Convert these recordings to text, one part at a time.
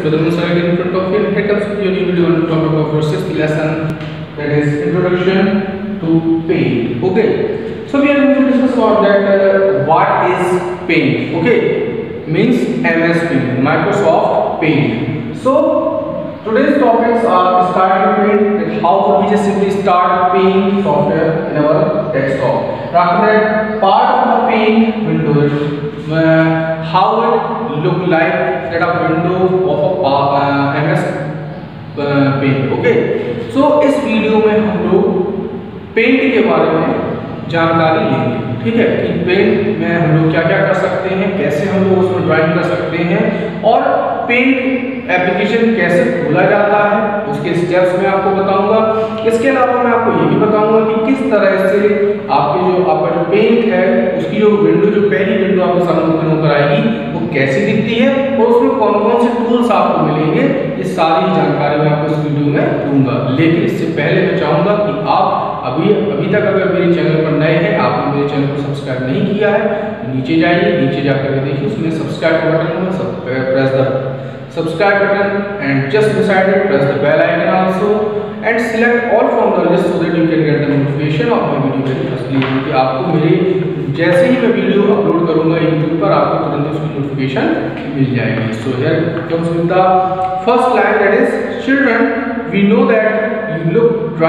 Kadam Side in front of you. Here comes your new video on topic of your sixth lesson, that is Introduction to Paint. Okay, so we are going to discuss about that what is Paint. Okay, means MS Paint, Microsoft Paint. So today's topics are starting Paint, that how we just simply start Paint software in our desktop. After that, part of the Paint window, how it look like that a window of a MS Paint. Okay, so इस वीडियो में हम लोग paint के बारे में जानकारी लेंगे, ठीक है, कि पेंट में हम लोग क्या क्या कर सकते हैं, कैसे हम लोग उसमें ड्राइंग कर सकते हैं और पेंट एप्लीकेशन कैसे खोला जाता है, उसके स्टेप्स मैं आपको बताऊंगा। इसके अलावा मैं आपको ये भी बताऊंगा कि किस तरह से आपका जो पेंट है उसकी जो पहली विंडो आपके सामने ओपन होकर आएगी वो कैसी दिखती है और उसमें कौन कौन से टूल्स आपको मिलेंगे, ये सारी जानकारी मैं आपको इस वीडियो में दूंगा। लेकिन इससे पहले मैं चाहूँगा कि आप अभी तक अगर मेरे चैनल पर नए हैं, आपने मेरे चैनल को सब्सक्राइब नहीं किया है तो नीचे जाइए, नीचे जाकर के देखिए उसमें सब्सक्राइब का बटन होगा, press the subscribe button and just beside it press the bell icon also and select all from the list so that you can get the notification of my video very firstly, क्योंकि आपको मेरे जैसे ही मैं video upload करूंगा YouTube पर आपको तुरंत उसकी नोटिफिकेशन मिल जाएगी। So here comes with the first line, that is children, we know that you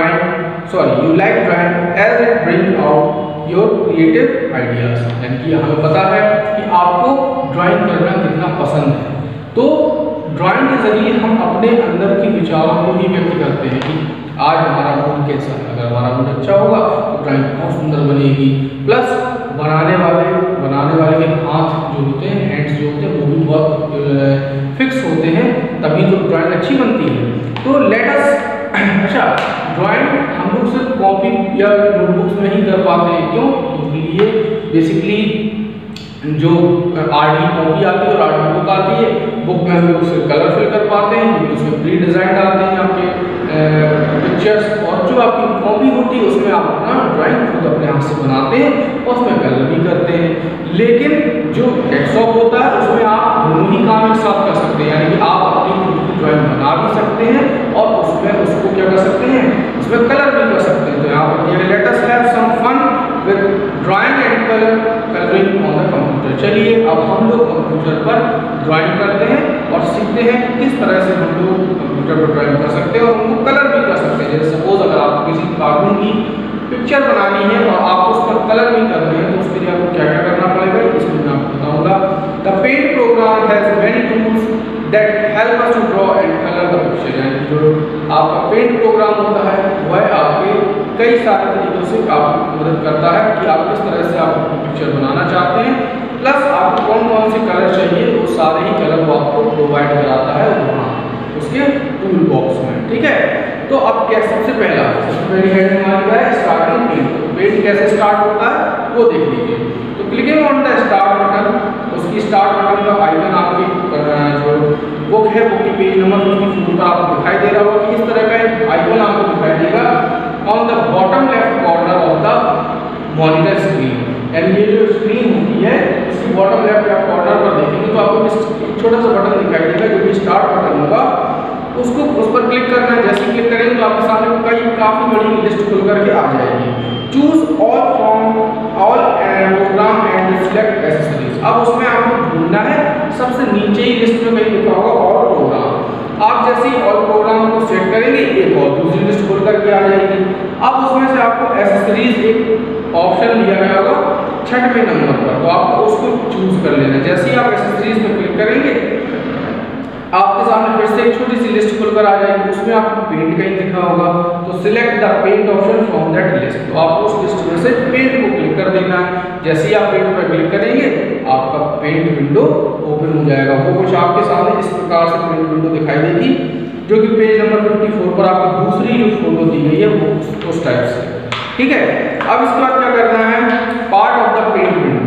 like drawing as it brings out your creative ideas। यानी कि हमें पता है कि आपको ड्राइंग करना कितना पसंद है, तो ड्राइंग के जरिए हम अपने अंदर के विचारों को ही व्यक्त करते हैं कि आज हमारा मूड कैसा है। अगर हमारा मूड अच्छा होगा तो ड्राइंग बहुत सुंदर बनेगी। प्लस बनाने वाले के हाथ जो होते हैं, हैंड्स जो होते हैं, वो भी बहुत फिक्स होते हैं, तभी तो ड्राइंग अच्छी बनती है। तो लेट अस ड्राइंग हम लोग सिर्फ कॉपी या नोटबुक्स में ही कर पाते हैं। क्यों? क्योंकि ये बेसिकली जो आरडी कॉपी आती है और आरडी बुक आती है, बुक में हम लोग उसे कलर फिल कर पाते हैं क्योंकि उसमें प्री डिजाइन आते हैं आपके पिक्चर्स, और जो आपकी कॉपी होती है उसमें आप अपना ड्राइंग खुद अपने हाथ से बनाते हैं और उसमें कलर भी करते हैं। लेकिन जो डेस्कटॉप होता है उसमें आप दोनों ही काम एक साथ कर सकते हैं, यानी कि आप अपनी खुद की ड्राइंग बना भी सकते हैं और उसमें उसको क्या कर सकते हैं, उसमें कलर भी कर सकते हैं। तो यहाँ पर let us have some fun with drawing and colouring on the computer. चलिए अब हम लोग कंप्यूटर पर ड्राइंग करते हैं और सीखते हैं कि किस तरह से हम लोग कंप्यूटर पर ड्राइंग कर सकते हैं और उनको कलर भी कर सकते हैं। जैसे सपोज अगर आपको किसी कार्टून की पिक्चर बनानी है और आप उस पर कलर भी कर रहे हैं तो उसके लिए आपको क्या क्या करना पड़ेगा, इसमें मैं आपको बताऊंगा। The paint program has many tools that help us to draw and colour the picture. यानी जो आपका पेंट प्रोग्राम होता है वह आपके कई सारे तरीकों से आपको मदद करता है कि आप किस तरह से आप पिक्चर बनाना चाहते हैं, प्लस आपको कौन कौन से कलर चाहिए वो सारे ही कलर वो आपको प्रोवाइड कराता है वहाँ उसके टूल बॉक्स में, ठीक है। तो अब क्या सबसे पहली हेडिंग हमारी है स्टार्टिंग पेंट। तो पेंट कैसे स्टार्ट होता है वो देख लीजिए। तो clicking on the start button, उसकी स्टार्ट बटन का आइकन आपकी जो बुक है, बुक की पेज नंबर 54 पर आपको दिखाई दे रहा होगा कि इस तरह का एक आइकन आपको दिखाई देगा on the bottom left corner of the monitor screen. यानी ये जो स्क्रीन होती है इसकी बॉटम लेफ्ट कॉर्नर पर देखेंगे तो आपको एक छोटा सा बटन दिखाई देगा जो कि स्टार्ट बटन होगा, उसको उस पर क्लिक करना है। जैसे क्लिक करेंगे तो आपके सामने काफ़ी बड़ी लिस्ट खुल करके आ जाएगी। Choose all from all program and select accessories. अब उसमें आपको ढूंढना है, सबसे नीचे ही लिस्ट में कहीं लिखा होगा ऑल प्रोग्राम। आप जैसे ही ऑल प्रोग्राम को सेट करेंगे एक और दूसरी लिस्ट खुल करके आ जाएगी। अब उसमें से आपको एक्सेसरीज एक ऑप्शन दिया गया होगा 6वें नंबर पर, तो आपको उसको चूज कर लेना है। जैसे ही आप एक्सेसरीज पर क्लिक करेंगे आपके सामने फिर से एक छोटी सी लिस्ट खुलकर आ जाएगी, उसमें आपको पेंट का ही लिखा होगा। तो select the paint option from that list, तो आपको उस लिस्ट में से पेंट को क्लिक कर देना है। जैसे ही आप पेंट पर क्लिक करेंगे आपका पेंट विंडो ओपन हो जाएगा। वो कुछ आपके सामने इस प्रकार से पेंट विंडो दिखाई देगी जो कि पेज नंबर 54 पर आपको दूसरी जो फोटो दी गई है वो उस टाइप से, ठीक है। अब इसके बाद क्या करना है, part of the paint window.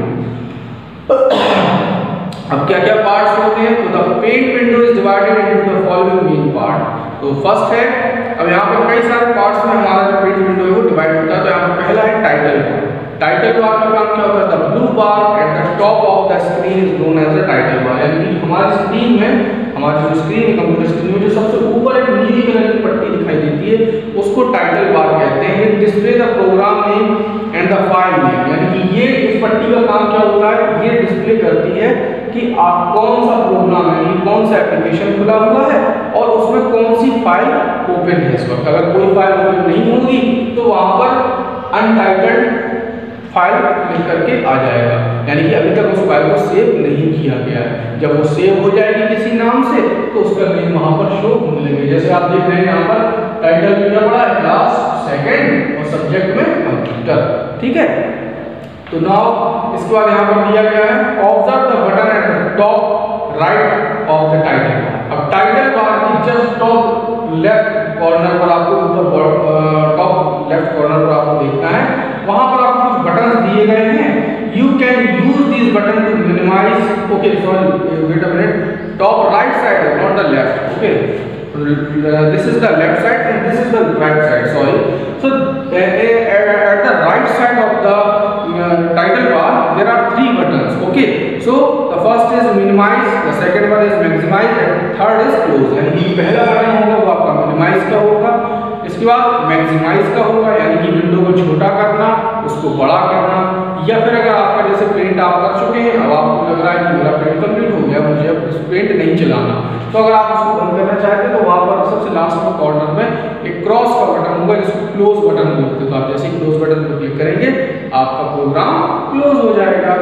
अब क्या क्या पार्ट्स होते हैं, तो the paint window is divided into the following main part. तो फर्स्ट है, अब यहाँ पे कई सारे पार्ट्स में हमारा जो पेंट विंडो है वो डिवाइड होता है। तो यहाँ पे पहला है टाइटल बार। टाइटल बार का काम क्या होता है, the blue bar at the top of the screen is known as the title bar. यानी कि हमारी स्क्रीन में हमारी जो स्क्रीन है कंप्यूटर स्क्रीन में जो सबसे ऊपर एक नीली कलर की पट्टी दिखाई देती है उसको टाइटल बार कहते हैं। It display the program name and the file name, यानी कि ये इस पट्टी का काम क्या होता है, ये डिस्प्ले करती है कि आप कौन सा प्रोग्राम है, कौन सा एप्लीकेशन खुला हुआ है और उसमें कौन सी फाइल ओपन है इस वक्त। अगर कोई फाइल ओपन नहीं होगी तो वहां पर अनटाइटल्ड फाइल लिख करके आ जाएगा, यानी कि अभी तक उस फाइल को सेव नहीं किया गया है। जब वो सेव हो जाएगी किसी नाम से तो उसका नेम वहां पर शो होने लगेगा। जैसे आप देख रहे हैं यहाँ पर टाइटल में क्या पड़ा है, क्लास सेकंड और सब्जेक्ट में कंप्यूटर, ठीक है। तो नाउ इसके बाद यहाँ पर दिया गया है observe the button at the top right of the title. अब टाइटल बार की जस्ट टॉप लेफ्ट कॉर्नर पर आपको टॉप लेफ्ट कॉर्नर पर आपको देखना है, वहां पर आपको कुछ बटन दिए गए हैं। You can use this button to minimise, okay sorry wait a minute, top right side not the left, okay this is the left side and this is the right side, sorry. So at the right side of the title bar there are 3 buttons, okay. So the first is minimize, the second one is maximize and third is close। यानी कि पहला button होगा वो आपका minimise का होगा, इसके बाद मैक्सिमाइज का होगा यानी कि विंडो को छोटा करना, उसको बड़ा करना, या फिर अगर आपका जैसे पेंट आप कर चुके हैं, अब आपको लग रहा है कि मेरा पेंट कंप्लीट हो गया, मुझे अब इस पेंट नहीं चलाना, तो अगर आप उसको बंद करना चाहते हैं तो वहां पर सबसे लास्ट में कॉर्नर में एक क्रॉस का बटन होगा जिसको क्लोज बटन बोलते हैं। तो आप जैसे ही क्लोज बटन पर क्लिक करेंगे आपका प्रोग्राम क्लोज हो जाएगा।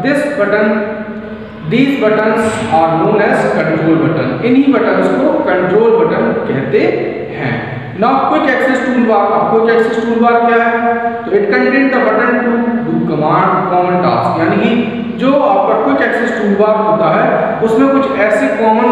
These buttons are known as control button। इन्हीं बटन्स को कंट्रोल बटन कहते हैं। Now quick access toolbar। अब quick access toolbar क्या है, तो it contains the button to do common task, यानी कि जो आपका क्विक एक्सेस टूलबार होता है उसमें कुछ ऐसे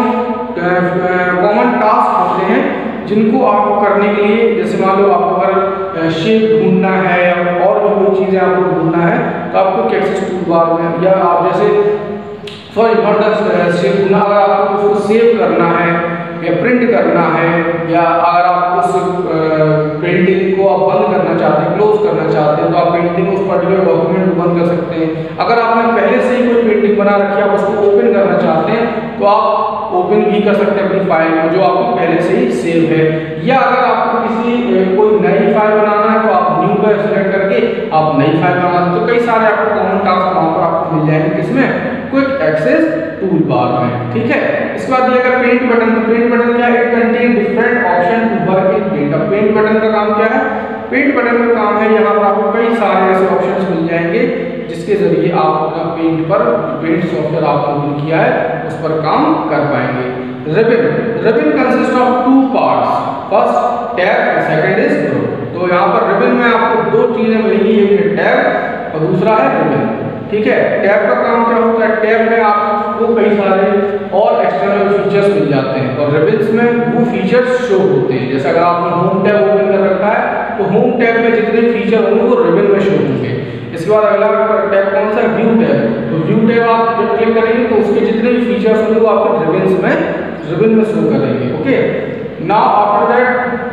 कॉमन टास्क होते हैं जिनको आपको करने के लिए, जैसे मान लो आपको अगर शेप ढूंढना है या और भी कोई चीज़ें आपको ढूंढना है तो आपको क्विक एक्सेस टूलबार में, या आप जैसे सॉरी नॉट द शेप ढूंढना, अगर आपको उसको सेव करना है या प्रिंट करना है, या अगर आप उस पेंटिंग को आप बंद करना चाहते हैं, क्लोज करना चाहते हैं, तो आप पेंटिंग उस पर्टिकुलर डॉक्यूमेंट को बंद कर सकते हैं। अगर आपने पहले से ही कोई पेंटिंग बना रखी है, आप उसको ओपन करना चाहते हैं तो आप ओपन भी कर सकते हैं अपनी फाइल को जो आपको पहले से ही सेव है। या अगर आपको किसी कोई नई फाइल बनाना है तो आप न्यू पर सेलेक्ट करके आप नई फाइल बना सकते हो। कई सारे आपको कॉमन टास्क वहाँ पर आपको मिल जाएंगे, किसमें, क्विक एक्सेस टूल बार में, ठीक है। इसके बाद दिया गया पेंट बटन। तो पेंट बटन क्या है, it contain different option to work in paint. अब पेंट बटन का काम क्या है, पेंट बटन का काम है यहाँ पर आपको कई सारे ऐसे ऑप्शंस मिल जाएंगे जिसके जरिए आप अपना पेंट पर, पेंट सॉफ्टवेयर आपने ओपन किया है उस पर काम कर पाएंगे। Ribbon consist of 2 parts, first tab, second is group. तो यहाँ पर रिबन में आपको 2 चीजें मिलेंगी, एक है टैब और दूसरा है रिबन, ठीक है। टैब का काम क्या होता है, टैब में आपको कई सारे और एक्सटर्नल फीचर्स मिल जाते हैं और रिबन्स में वो फीचर्स शो होते हैं। जैसे अगर आपने होम टैब ओपन कर रखा है तो होम टैब में जितने फीचर होंगे वो रिबन में शो होंगे। इसके बाद अगला टैब कौन सा, व्यू टैब। तो व्यू टैब आप जब क्लिक करेंगे तो उसके जितने भी फीचर्स होंगे वो आपको रिबन में शो करेंगे, okay. Now after that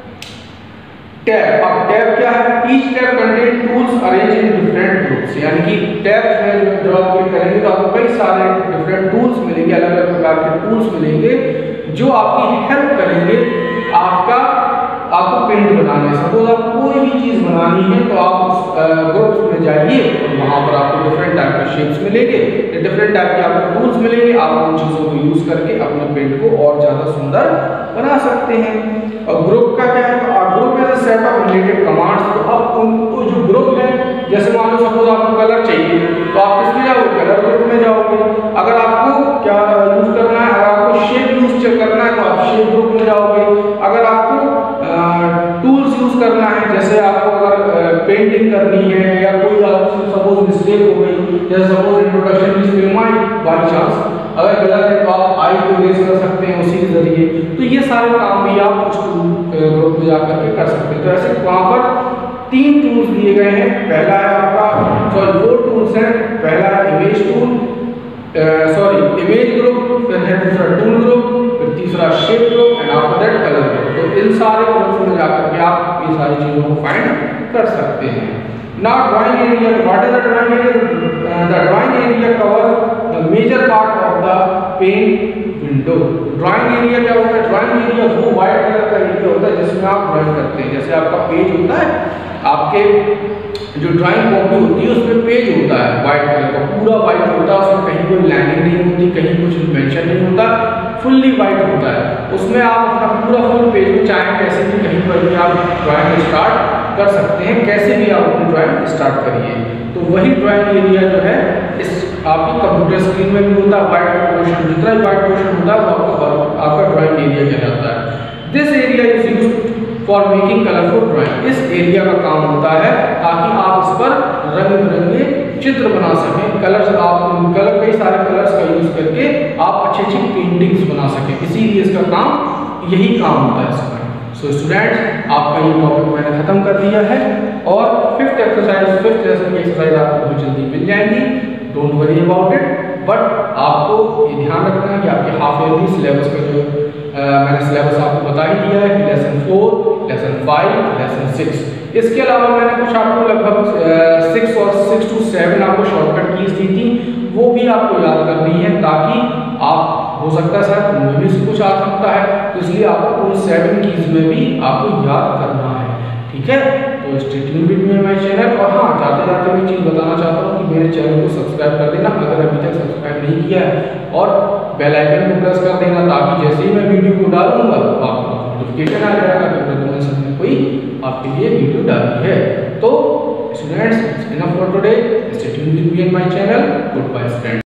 tab. अब टैब क्या है, each tab contain tools arrange in different groups, यानी कि टैब्स में जो आप क्लिक करेंगे तो आपको कई सारे डिफरेंट टूल्स मिलेंगे, अलग अलग प्रकार के टूल्स मिलेंगे जो आपकी हेल्प करेंगे आपको पेंट बनाने। सपोज आपको कोई भी चीज़ बनानी है तो आप उस ग्रुप्स में जाइए और वहाँ पर आपको डिफरेंट टाइप के शेप्स मिलेंगे, डिफरेंट टाइप के आपको टूल्स मिलेंगे, आप उन चीज़ों को यूज़ करके अपने पेंट को और ज़्यादा सुंदर बना सकते हैं। और ग्रुप का क्या है, तो ग्रुप में सेट ऑफ रिलेटेड कमांड्स। तो अब उनको जो ग्रुप है, जैसे मान लो सपोज आपको कलर चाहिए तो आप किसमें जाओगे, कलर ग्रुप में जाओगे। अगर आपको क्या यूज़ करना है, अगर आपको शेप यूज़ करना है तो आप शेप ग्रुप में जाओगे। अगर आपको टूल्स यूज़ करना है, जैसे आपको अगर पेंटिंग करनी है या कोई सपोज मिस्टेक हो गई, जैसे सपोज इंट्रोडक्शन की फिल्म आई बाई चांस अगर गलत है तो आप आई को इरेज कर सकते हैं उसी के जरिए। तो ये सारे काम भी आप उस ग्रुप में जाकर के कर सकते हैं। तो ऐसे वहाँ पर 3 टूल्स दिए गए हैं। पहला है आपका, सॉरी 4 टूल्स हैं। पहला है इमेज टूल, इमेज ग्रुप, फिर है दूसरा टूल ग्रुप, फिर तीसरा shape group and after that colour group. तो इन सारे ग्रुप्स में जाकर के आप ये सारी चीज़ों को फाइंड कर सकते हैं। Now drawing area, what is the drawing area? The drawing area covers the major part of the paint window. Drawing area क्या होता है? ड्राइंग एरिया वो व्हाइट कलर का एरिया होता है जिसमें आप ड्राइंग करते हैं। जैसे आपका पेज होता है, आपके जो ड्राइंग कॉपी होती है उसमें पेज होता है व्हाइट कलर का, पूरा व्हाइट होता है, उसमें कहीं कोई लाइनिंग नहीं होती, कहीं कुछ मेंशन नहीं होता, फुल्ली व्हाइट होता है। उसमें आप अपना पूरा फुल पेज में चाहें कैसे भी कहीं पर भी आप ड्राइंग स्टार्ट कर सकते हैं, कैसे भी आप अपनी ड्राइंग स्टार्ट करिए। तो वही ड्राइंग एरिया जो है इस आपकी कंप्यूटर स्क्रीन में भी होता है। व्हाइट पोर्शन, जितना व्हाइट पोर्शन होता है वो आपका ड्राइंग एरिया कहलाता है। This area is used for making colourful drawing. इस एरिया का काम होता है ताकि आप इस पर रंग बिरंगे चित्र बना सकें, कलर्स कई सारे कलर्स का यूज करके आप अच्छी अच्छी पेंटिंग्स बना सकें, इसीलिए इसका काम यही काम होता है इसका। सो स्टूडेंट्स, आपका ये टॉपिक मैंने खत्म कर दिया है और फिफ्थ लेसन की एक्सरसाइज आपको बहुत जल्दी मिल जाएंगी। Don't worry about it, but आपको ये ध्यान रखना है कि आपके हाफ ईयरली सिलेबस का जो मैंने सिलेबस आपको बता ही दिया है कि लेसन 4, लेसन 5, लेसन 6। इसके अलावा मैंने कुछ आपको लगभग 6 और 6 to 7 आपको शॉर्टकट कीज दी थी, वो भी आपको याद करनी है ताकि आप हो सकता है सर उनमें भी कुछ आ सकता है, तो इसलिए आपको उन 7 कीज में भी आपको याद करना है। ठीक है, तो stay tuned with me my channel. और हाँ, जाते जाते मैं चीज़ बताना चाहता हूँ कि मेरे चैनल को सब्सक्राइब कर देना अगर अभी तक सब्सक्राइब नहीं किया है, और बेल आइकन को प्रेस कर देना ताकि जैसे ही मैं वीडियो को डालूंगा तो आपको नोटिफिकेशन आ जाएगा कि प्रद्युमन सर ने कोई आपके लिए वीडियो डाली है। तो students, enough for today. Stay tuned with me and my channel. Goodbye students.